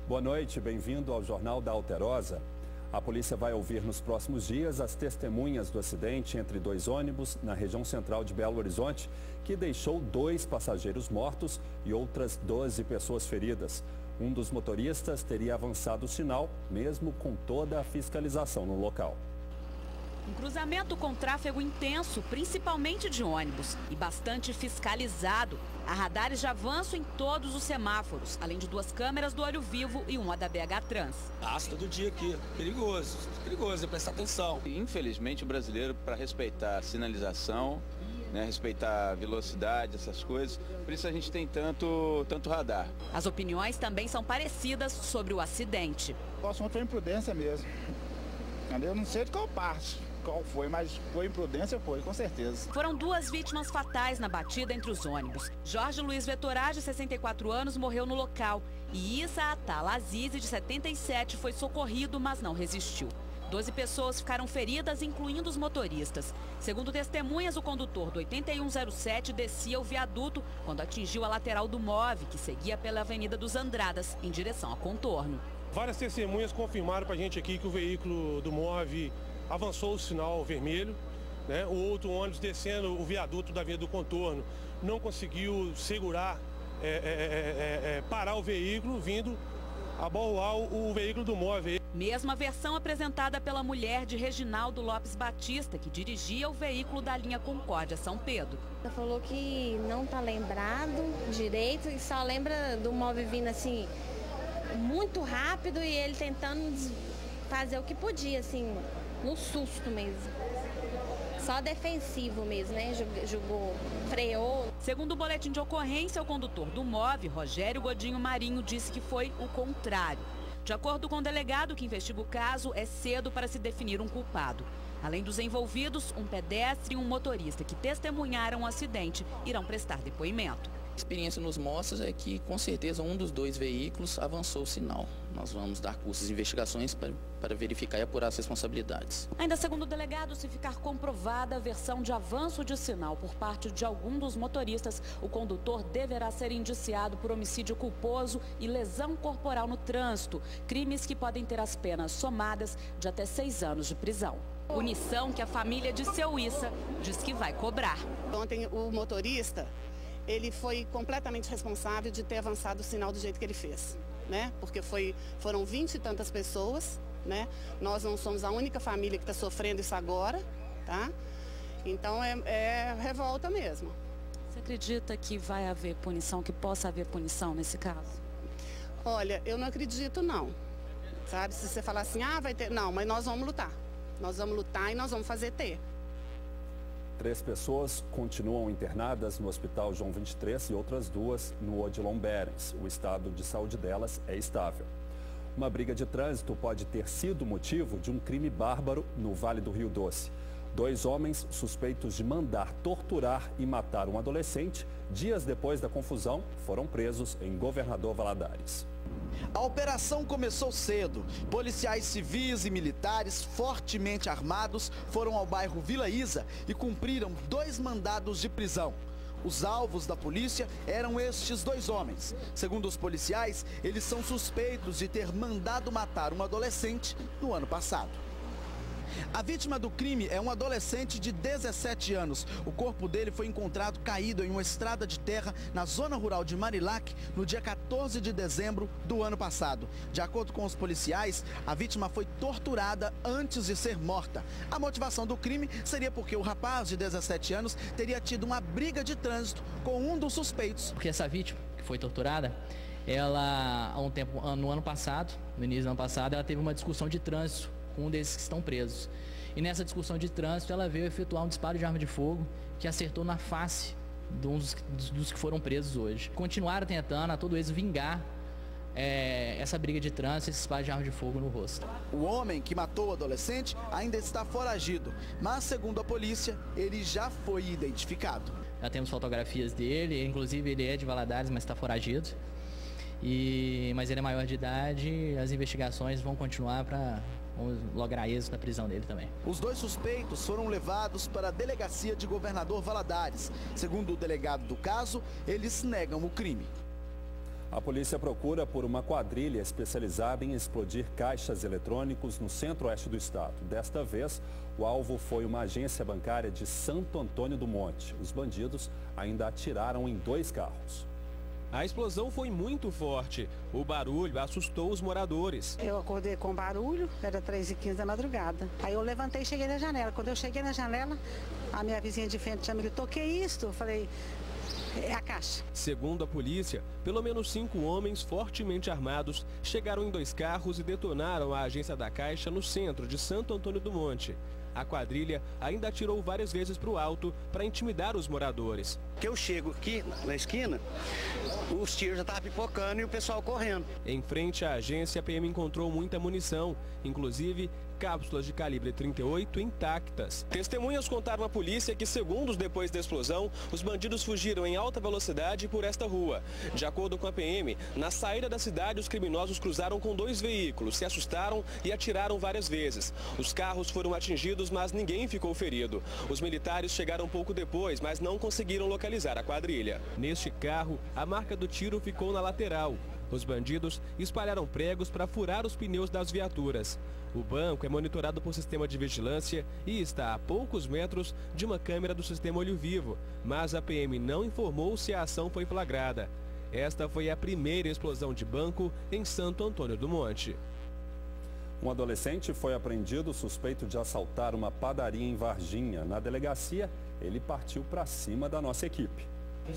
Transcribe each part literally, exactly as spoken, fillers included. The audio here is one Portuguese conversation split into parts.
Boa noite, bem-vindo ao Jornal da Alterosa. A polícia vai ouvir nos próximos dias as testemunhas do acidente entre dois ônibus na região central de Belo Horizonte, que deixou dois passageiros mortos e outras doze pessoas feridas. Um dos motoristas teria avançado o sinal, mesmo com toda a fiscalização no local. Um cruzamento com tráfego intenso, principalmente de ônibus, e bastante fiscalizado. Há radares de avanço em todos os semáforos, além de duas câmeras do Olho Vivo e uma da B H Trans. Passa todo dia aqui, perigoso, perigoso, é prestar atenção. Infelizmente o brasileiro, para respeitar a sinalização, né, respeitar a velocidade, essas coisas, por isso a gente tem tanto, tanto radar. As opiniões também são parecidas sobre o acidente. O assunto foi imprudência mesmo. Eu não sei de qual parte. Qual foi, mas foi imprudência, foi, com certeza. Foram duas vítimas fatais na batida entre os ônibus. Jorge Luiz Vetorá, de sessenta e quatro anos, morreu no local. E Issa Atala Aziz, de setenta e sete, foi socorrido, mas não resistiu. Doze pessoas ficaram feridas, incluindo os motoristas. Segundo testemunhas, o condutor do oitenta e um zero sete descia o viaduto quando atingiu a lateral do MOVE, que seguia pela Avenida dos Andradas, em direção ao contorno. Várias testemunhas confirmaram para a gente aqui que o veículo do MOVE avançou o sinal vermelho, né? O outro ônibus descendo o viaduto da Avenida do Contorno não conseguiu segurar, é, é, é, é, parar o veículo, vindo abalroar o, o veículo do MOVE. Mesma versão apresentada pela mulher de Reginaldo Lopes Batista, que dirigia o veículo da linha Concórdia São Pedro. Ela falou que não está lembrado direito e só lembra do MOVE vindo assim muito rápido e ele tentando fazer o que podia, assim, no susto mesmo. Só defensivo mesmo, né? Jogou, freou. Segundo o boletim de ocorrência, o condutor do MOVE, Rogério Godinho Marinho, disse que foi o contrário. De acordo com o delegado que investiga o caso, é cedo para se definir um culpado. Além dos envolvidos, um pedestre e um motorista que testemunharam o acidente irão prestar depoimento. A experiência nos mostra é que, com certeza, um dos dois veículos avançou o sinal. Nós vamos dar cursos de investigações para, para verificar e apurar as responsabilidades. Ainda segundo o delegado, se ficar comprovada a versão de avanço de sinal por parte de algum dos motoristas, o condutor deverá ser indiciado por homicídio culposo e lesão corporal no trânsito, crimes que podem ter as penas somadas de até seis anos de prisão. Punição que a família de seu Issa diz que vai cobrar. Ontem o motorista, ele foi completamente responsável de ter avançado o sinal do jeito que ele fez, né? Porque foi, foram vinte e tantas pessoas, né? Nós não somos a única família que está sofrendo isso agora, tá? Então é, é revolta mesmo. Você acredita que vai haver punição, que possa haver punição nesse caso? Olha, eu não acredito não, sabe? Se você falar assim, ah, vai ter... Não, mas nós vamos lutar. Nós vamos lutar e nós vamos fazer ter. Três pessoas continuam internadas no Hospital João vinte e três e outras duas no Odilon Berens. O estado de saúde delas é estável. Uma briga de trânsito pode ter sido motivo de um crime bárbaro no Vale do Rio Doce. Dois homens suspeitos de mandar torturar e matar um adolescente, dias depois da confusão, foram presos em Governador Valadares. A operação começou cedo. Policiais civis e militares fortemente armados foram ao bairro Vila Isa e cumpriram dois mandados de prisão. Os alvos da polícia eram estes dois homens. Segundo os policiais, eles são suspeitos de ter mandado matar um adolescente no ano passado. A vítima do crime é um adolescente de dezessete anos. O corpo dele foi encontrado caído em uma estrada de terra na zona rural de Marilac no dia quatorze de dezembro do ano passado. De acordo com os policiais, a vítima foi torturada antes de ser morta. A motivação do crime seria porque o rapaz de dezessete anos teria tido uma briga de trânsito com um dos suspeitos. Porque essa vítima, que foi torturada, ela, há um tempo, no ano passado, no início do ano passado, ela teve uma discussão de trânsito com um desses que estão presos. E nessa discussão de trânsito, ela veio efetuar um disparo de arma de fogo que acertou na face de um dos, dos, dos que foram presos hoje. Continuaram tentando, a todo eles, vingar é, essa briga de trânsito, esse disparo de arma de fogo no rosto. O homem que matou o adolescente ainda está foragido, mas, segundo a polícia, ele já foi identificado. Já temos fotografias dele, inclusive ele é de Valadares, mas está foragido. E, mas ele é maior de idade, as investigações vão continuar para lograr êxito na prisão dele também. Os dois suspeitos foram levados para a delegacia de Governador Valadares. Segundo o delegado do caso, eles negam o crime. A polícia procura por uma quadrilha especializada em explodir caixas eletrônicos no centro-oeste do estado. Desta vez, o alvo foi uma agência bancária de Santo Antônio do Monte. Os bandidos ainda atiraram em dois carros. A explosão foi muito forte. O barulho assustou os moradores. Eu acordei com barulho, era três e quinze da madrugada. Aí eu levantei e cheguei na janela. Quando eu cheguei na janela, a minha vizinha de frente já me gritou: "Que é isso?" Eu falei: "É a caixa." Segundo a polícia, pelo menos cinco homens fortemente armados chegaram em dois carros e detonaram a agência da Caixa no centro de Santo Antônio do Monte. A quadrilha ainda atirou várias vezes para o alto para intimidar os moradores. Que eu chego aqui na esquina, os tiros já estavam pipocando e o pessoal correndo. Em frente à agência, a P M encontrou muita munição, inclusive cápsulas de calibre trinta e oito intactas. Testemunhas contaram à polícia que segundos depois da explosão, os bandidos fugiram em alta velocidade por esta rua. De acordo com a P M, na saída da cidade, os criminosos cruzaram com dois veículos, se assustaram e atiraram várias vezes. Os carros foram atingidos, mas ninguém ficou ferido. Os militares chegaram pouco depois, mas não conseguiram localizar a quadrilha. Neste carro, a marca do tiro ficou na lateral. Os bandidos espalharam pregos para furar os pneus das viaturas. O banco é monitorado por sistema de vigilância e está a poucos metros de uma câmera do sistema Olho Vivo, mas a P M não informou se a ação foi flagrada. Esta foi a primeira explosão de banco em Santo Antônio do Monte. Um adolescente foi apreendido suspeito de assaltar uma padaria em Varginha. Na delegacia, ele partiu para cima da nossa equipe.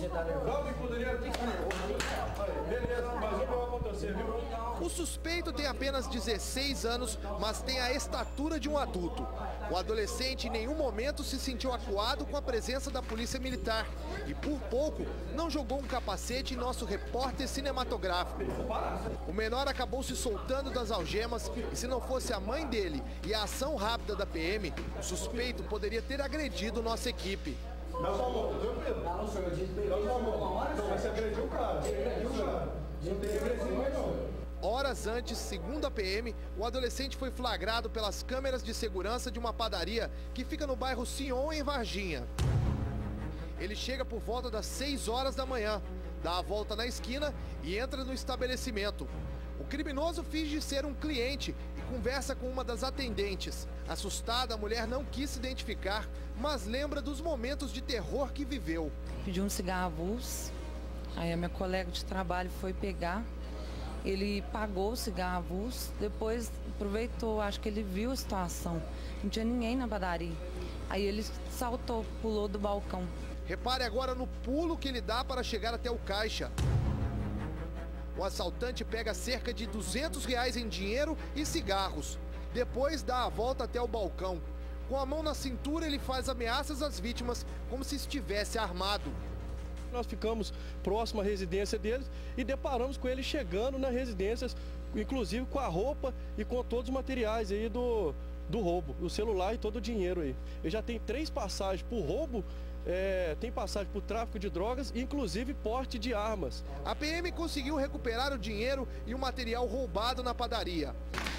O suspeito tem apenas dezesseis anos, mas tem a estatura de um adulto. O adolescente em nenhum momento se sentiu acuado com a presença da polícia militar e, por pouco, não jogou um capacete em nosso repórter cinematográfico. O menor acabou se soltando das algemas e, se não fosse a mãe dele e a ação rápida da P M, o suspeito poderia ter agredido nossa equipe. Dá sua mão, viu, Pedro? Dá sua mão. Então, mas você agrediu o cara. Agrediu o cara. Não tem que agredir mais não. Horas antes, segundo a P M, o adolescente foi flagrado pelas câmeras de segurança de uma padaria que fica no bairro Sion, em Varginha. Ele chega por volta das seis horas da manhã, dá a volta na esquina e entra no estabelecimento. O criminoso finge ser um cliente e conversa com uma das atendentes. Assustada, a mulher não quis se identificar, mas lembra dos momentos de terror que viveu. Pediu um cigarro avulso, aí a minha colega de trabalho foi pegar, ele pagou o cigarro avulso, depois aproveitou, acho que ele viu a situação, não tinha ninguém na padaria. Aí ele saltou, pulou do balcão. Repare agora no pulo que ele dá para chegar até o caixa. O assaltante pega cerca de duzentos reais em dinheiro e cigarros. Depois dá a volta até o balcão. Com a mão na cintura, ele faz ameaças às vítimas como se estivesse armado. Nós ficamos próximo à residência deles e deparamos com ele chegando na residência, inclusive com a roupa e com todos os materiais aí do, do roubo, o celular e todo o dinheiro aí. Ele já tem três passagens por roubo. É, tem passagem por tráfico de drogas, inclusive porte de armas. A P M conseguiu recuperar o dinheiro e o material roubado na padaria.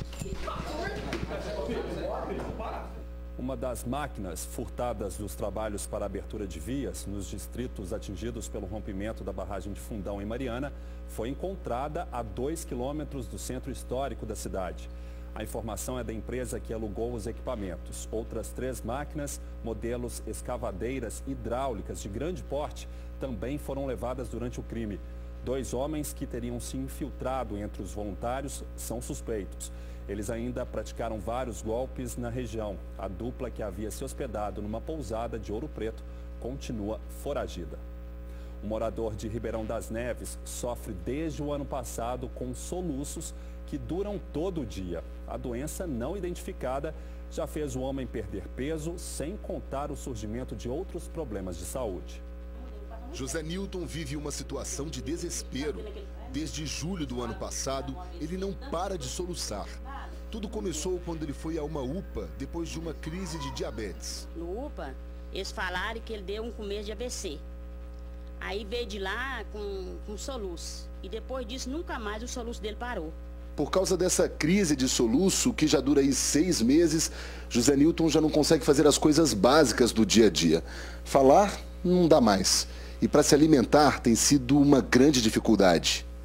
Uma das máquinas furtadas dos trabalhos para abertura de vias nos distritos atingidos pelo rompimento da barragem de Fundão em Mariana foi encontrada a dois quilômetros do centro histórico da cidade. A informação é da empresa que alugou os equipamentos. Outras três máquinas, modelos escavadeiras hidráulicas de grande porte, também foram levadas durante o crime. Dois homens que teriam se infiltrado entre os voluntários são suspeitos. Eles ainda praticaram vários golpes na região. A dupla que havia se hospedado numa pousada de Ouro Preto continua foragida. O morador de Ribeirão das Neves sofre desde o ano passado com soluços que duram todo o dia. A doença não identificada já fez o homem perder peso, sem contar o surgimento de outros problemas de saúde. José Nilton vive uma situação de desespero. Desde julho do ano passado, ele não para de soluçar. Tudo começou quando ele foi a uma U P A, depois de uma crise de diabetes. No U P A, eles falaram que ele deu um começo de A V C. Aí veio de lá com, com soluço. E depois disso, nunca mais o soluço dele parou. Por causa dessa crise de soluço, que já dura aí seis meses, José Nilton já não consegue fazer as coisas básicas do dia a dia. Falar não dá mais. E para se alimentar tem sido uma grande dificuldade.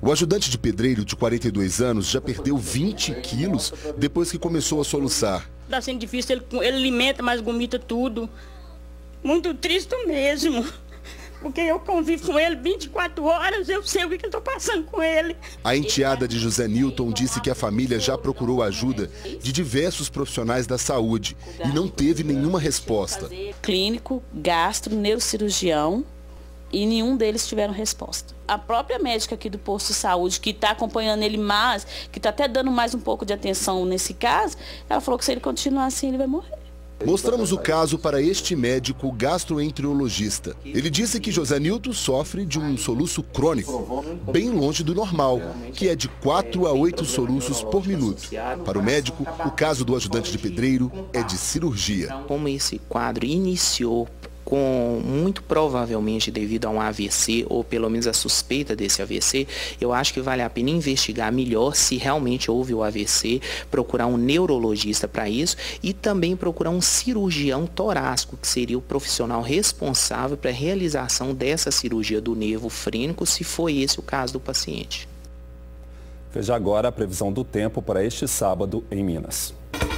O ajudante de pedreiro de quarenta e dois anos já perdeu vinte quilos depois que começou a soluçar. Está sendo difícil, ele, ele alimenta, mas vomita tudo. Muito triste mesmo. Porque eu convivo com ele vinte e quatro horas, eu sei o que eu estou passando com ele. A enteada de José Nilton disse que a família já procurou ajuda de diversos profissionais da saúde e não teve nenhuma resposta. Clínico, gastro, neurocirurgião e nenhum deles tiveram resposta. A própria médica aqui do posto de saúde, que está acompanhando ele mais, que está até dando mais um pouco de atenção nesse caso, ela falou que se ele continuar assim, ele vai morrer. Mostramos o caso para este médico gastroenterologista. Ele disse que José Nilton sofre de um soluço crônico, bem longe do normal, que é de quatro a oito soluços por minuto. Para o médico, o caso do ajudante de pedreiro é de cirurgia. Como esse quadro iniciou com, muito provavelmente devido a um A V C, ou pelo menos a suspeita desse A V C, eu acho que vale a pena investigar melhor se realmente houve o A V C, procurar um neurologista para isso e também procurar um cirurgião torácico, que seria o profissional responsável para a realização dessa cirurgia do nervo frênico, se foi esse o caso do paciente. Veja agora a previsão do tempo para este sábado em Minas.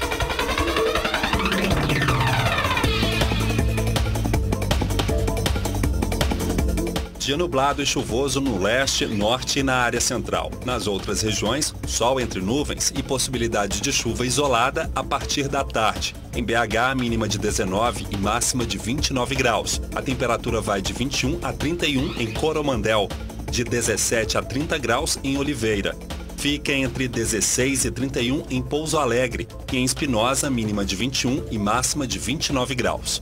Dia nublado e chuvoso no leste, norte e na área central. Nas outras regiões, sol entre nuvens e possibilidade de chuva isolada a partir da tarde. Em B H, mínima de dezenove e máxima de vinte e nove graus. A temperatura vai de vinte e um a trinta e um em Coromandel, de dezessete a trinta graus em Oliveira. Fica entre dezesseis e trinta e um em Pouso Alegre e em Espinosa, mínima de vinte e um e máxima de vinte e nove graus.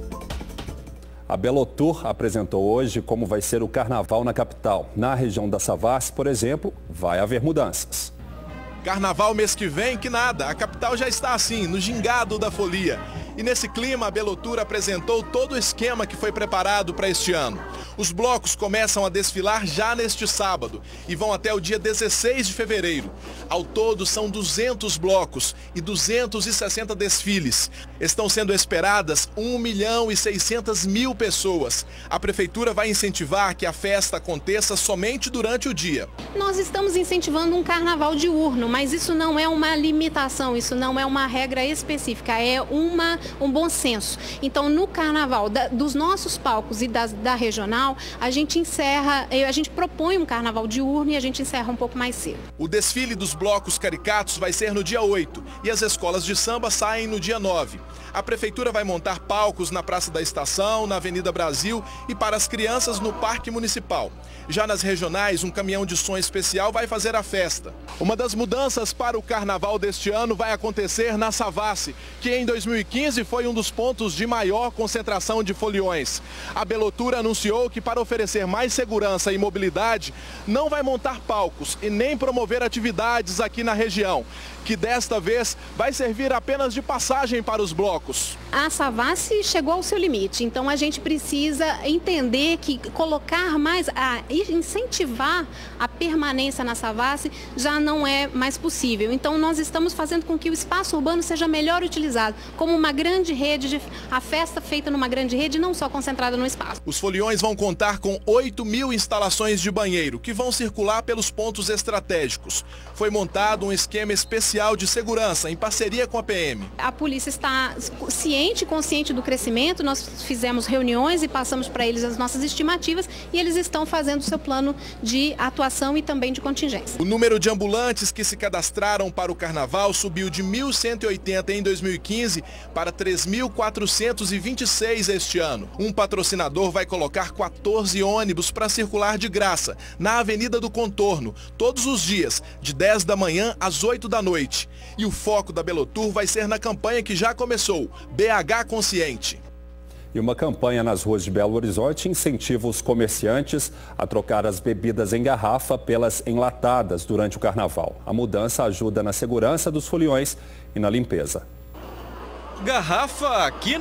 A Belotur apresentou hoje como vai ser o carnaval na capital. Na região da Savassi, por exemplo, vai haver mudanças. Carnaval mês que vem, que nada. A capital já está assim, no gingado da folia. E nesse clima, a Belotur apresentou todo o esquema que foi preparado para este ano. Os blocos começam a desfilar já neste sábado e vão até o dia dezesseis de fevereiro. Ao todo, são duzentos blocos e duzentos e sessenta desfiles. Estão sendo esperadas um milhão e seiscentas mil pessoas. A prefeitura vai incentivar que a festa aconteça somente durante o dia. Nós estamos incentivando um carnaval diurno, mas isso não é uma limitação, isso não é uma regra específica, é uma, um bom senso. Então, no carnaval da, dos nossos palcos e das, da regional, a gente encerra, a gente propõe um carnaval diurno e a gente encerra um pouco mais cedo. O desfile dos blocos caricatos vai ser no dia oito e as escolas de samba saem no dia nove. A prefeitura vai montar palcos na Praça da Estação, na Avenida Brasil e para as crianças no Parque Municipal. Já nas regionais, um caminhão de som especial vai fazer a festa. Uma das mudanças para o carnaval deste ano vai acontecer na Savassi, que em dois mil e quinze foi um dos pontos de maior concentração de foliões. A Belotur anunciou que para oferecer mais segurança e mobilidade, não vai montar palcos e nem promover atividades aqui na região, que desta vez vai servir apenas de passagem para os blocos. A Savassi chegou ao seu limite, então a gente precisa entender que colocar mais, a incentivar a permanência na Savassi já não é mais possível. Então nós estamos fazendo com que o espaço urbano seja melhor utilizado, como uma grande rede, de, a festa feita numa grande rede, não só concentrada no espaço. Os foliões vão contar com oito mil instalações de banheiro, que vão circular pelos pontos estratégicos. Foi montado um esquema especial de segurança, em parceria com a P M. A polícia está ciente e consciente do crescimento, nós fizemos reuniões e passamos para eles as nossas estimativas e eles estão fazendo o seu plano de atuação e também de contingência. O número de ambulantes que se cadastraram para o carnaval subiu de mil cento e oitenta em dois mil e quinze para três mil quatrocentos e vinte e seis este ano. Um patrocinador vai colocar quatorze ônibus para circular de graça na Avenida do Contorno, todos os dias, de dez da manhã às oito da noite. E o foco da Belotur vai ser na campanha que já começou, B H Consciente. E uma campanha nas ruas de Belo Horizonte incentiva os comerciantes a trocar as bebidas em garrafa pelas enlatadas durante o carnaval. A mudança ajuda na segurança dos foliões e na limpeza. Garrafa aqui não.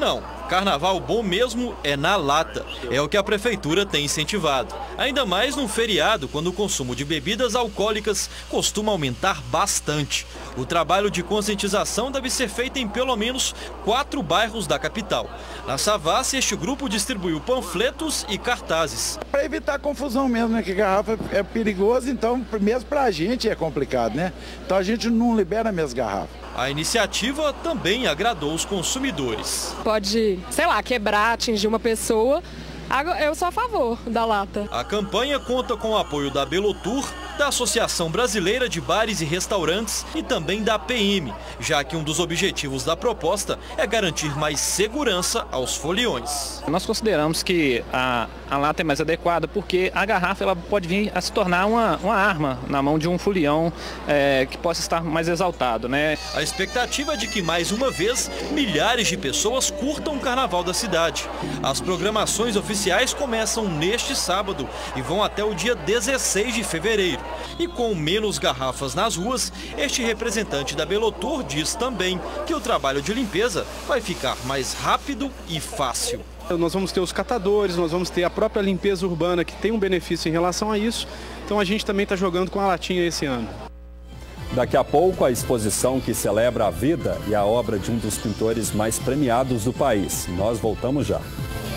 Carnaval bom mesmo é na lata. É o que a prefeitura tem incentivado. Ainda mais num feriado, quando o consumo de bebidas alcoólicas costuma aumentar bastante. O trabalho de conscientização deve ser feito em pelo menos quatro bairros da capital. Na Savassi, este grupo distribuiu panfletos e cartazes. Para evitar confusão mesmo, né? Que garrafa é perigoso, então mesmo para a gente é complicado, né? Então a gente não libera mesmo garrafa. A iniciativa também agradou os consumidores. Pode, sei lá, quebrar, atingir uma pessoa. Eu sou a favor da lata. A campanha conta com o apoio da Belotur, da Associação Brasileira de Bares e Restaurantes e também da P M, já que um dos objetivos da proposta é garantir mais segurança aos foliões. Nós consideramos que a, a lata é mais adequada porque a garrafa ela pode vir a se tornar uma, uma arma na mão de um folião é, que possa estar mais exaltado, né? A expectativa é de que mais uma vez milhares de pessoas curtam o carnaval da cidade. As programações oficiais começam neste sábado e vão até o dia dezesseis de fevereiro. E com menos garrafas nas ruas, este representante da Belotur diz também que o trabalho de limpeza vai ficar mais rápido e fácil. Nós vamos ter os catadores, nós vamos ter a própria limpeza urbana que tem um benefício em relação a isso. Então a gente também está jogando com a latinha esse ano. Daqui a pouco, a exposição que celebra a vida e a obra de um dos pintores mais premiados do país. Nós voltamos já.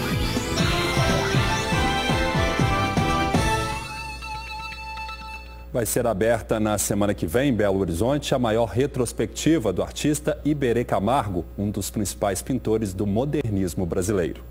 Vai ser aberta na semana que vem, em Belo Horizonte, a maior retrospectiva do artista Iberê Camargo, um dos principais pintores do modernismo brasileiro.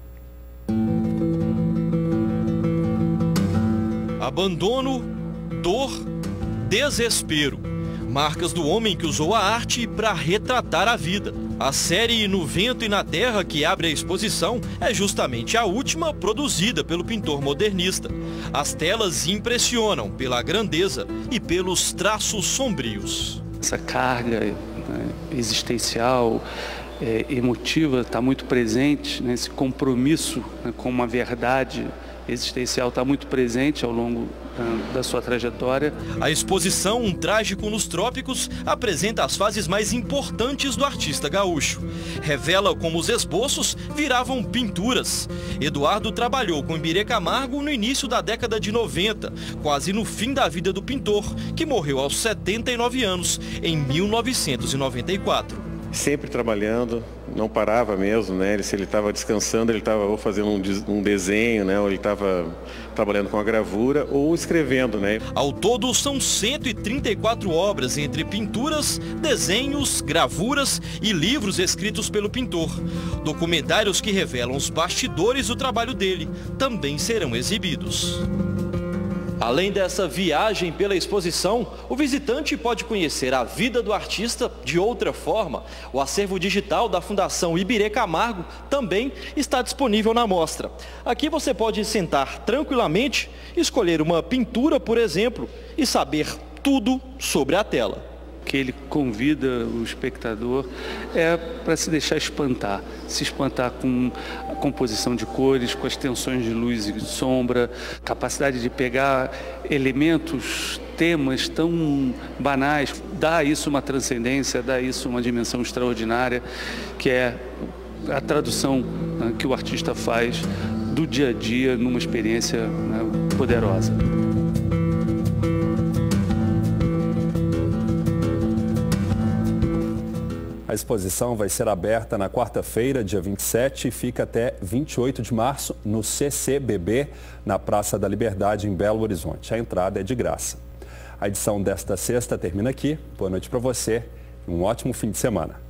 Abandono, dor, desespero. Marcas do homem que usou a arte para retratar a vida. A série No Vento e na Terra, que abre a exposição, é justamente a última produzida pelo pintor modernista. As telas impressionam pela grandeza e pelos traços sombrios. Essa carga, né, existencial, é, emotiva está muito presente, né, esse compromisso, né, com uma verdade existencial está muito presente ao longo da sua trajetória. A exposição Um Trágico nos Trópicos apresenta as fases mais importantes do artista gaúcho. Revela como os esboços viravam pinturas. Eduardo trabalhou com Iberê Camargo no início da década de noventa, quase no fim da vida do pintor, que morreu aos setenta e nove anos, em mil novecentos e noventa e quatro. Sempre trabalhando, não parava mesmo, né? Ele, se ele estava descansando, ele estava ou fazendo um, um desenho, né? Ou ele estava trabalhando com a gravura ou escrevendo, né? Ao todo são cento e trinta e quatro obras entre pinturas, desenhos, gravuras e livros escritos pelo pintor. Documentários que revelam os bastidores do trabalho dele também serão exibidos. Além dessa viagem pela exposição, o visitante pode conhecer a vida do artista de outra forma. O acervo digital da Fundação Iberê Camargo também está disponível na mostra. Aqui você pode sentar tranquilamente, escolher uma pintura, por exemplo, e saber tudo sobre a tela. Que ele convida o espectador é para se deixar espantar, se espantar com a composição de cores, com as tensões de luz e de sombra, capacidade de pegar elementos, temas tão banais, dá a isso uma transcendência, dá a isso uma dimensão extraordinária, que é a tradução, né, que o artista faz do dia a dia numa experiência, né, poderosa. A exposição vai ser aberta na quarta-feira, dia vinte e sete, e fica até vinte e oito de março no C C B B, na Praça da Liberdade, em Belo Horizonte. A entrada é de graça. A edição desta sexta termina aqui. Boa noite para você e um ótimo fim de semana.